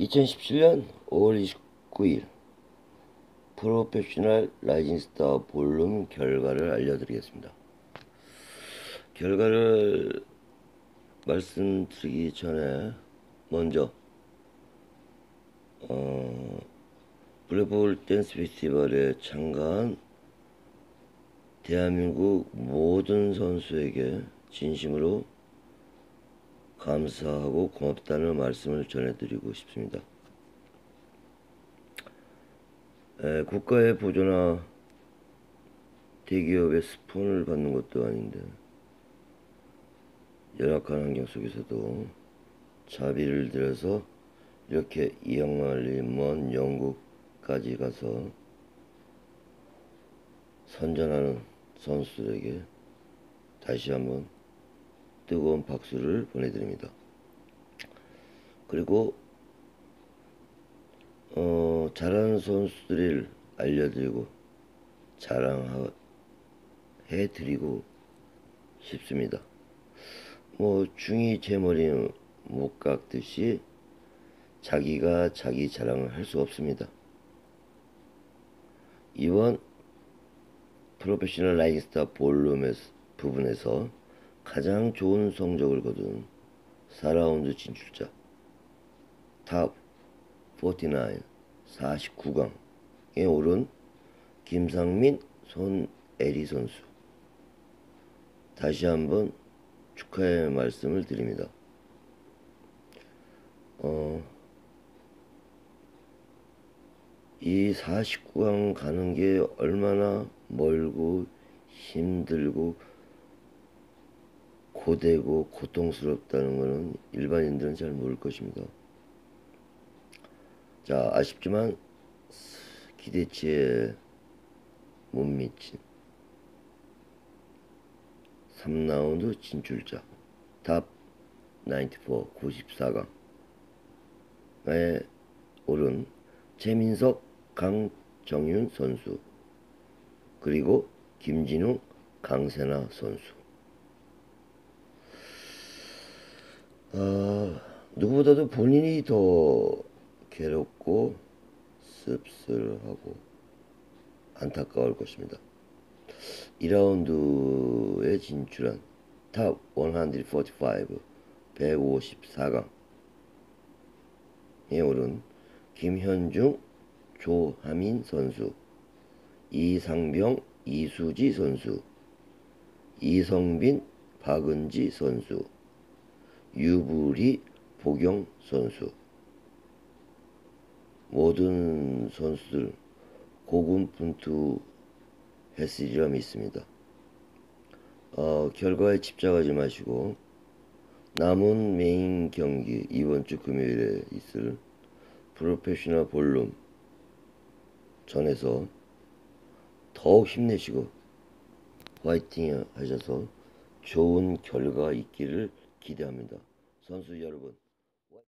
2017년 5월 29일 프로페셔널 라이징 스타 볼룸 결과를 알려드리겠습니다. 결과를 말씀드리기 전에 먼저 블랙홀 댄스 페스티벌에 참가한 대한민국 모든 선수에게 진심으로 감사하고 고맙다는 말씀을 전해드리고 싶습니다. 국가의 보조나 대기업의 스폰을 받는 것도 아닌데 열악한 환경 속에서도 자비를 들여서 이렇게 이양만리 먼 영국까지 가서 선전하는 선수들에게 다시 한번 뜨거운 박수를 보내드립니다. 그리고 잘하는 선수들을 알려드리고 자랑해드리고 싶습니다. 중이 제 머리 못 깎듯이 자기가 자기 자랑을 할 수 없습니다. 이번 프로페셔널 라이징 스타 볼룸 부분에서 가장 좋은 성적을 거둔 4라운드 진출자 탑 49 49강에 오른 김상민, 손애리 선수 다시 한번 축하의 말씀을 드립니다. 이 49강 가는 게 얼마나 멀고 힘들고 고되고 고통스럽다는 것은 일반인들은 잘 모를 것입니다. 자, 아쉽지만 기대치에 못 미친 3라운드 진출자 탑 94 94강에 오른 최민석, 강정윤 선수 그리고 김진웅, 강세나 선수 누구보다도 본인이 더 괴롭고 씁쓸하고 안타까울 것입니다. 2라운드에 진출한 탑 145 154강에 오른 김현중, 조하민 선수, 이상병, 이수지 선수, 이성빈, 박은지 선수, 유부리, 보경 선수 모든 선수들 고군분투했으리라 믿습니다. 결과에 집착하지 마시고 남은 메인 경기 이번 주 금요일에 있을 프로페셔널 볼룸 전에서 더욱 힘내시고 화이팅 하셔서 좋은 결과 있기를 기대합니다. 선수 여러분,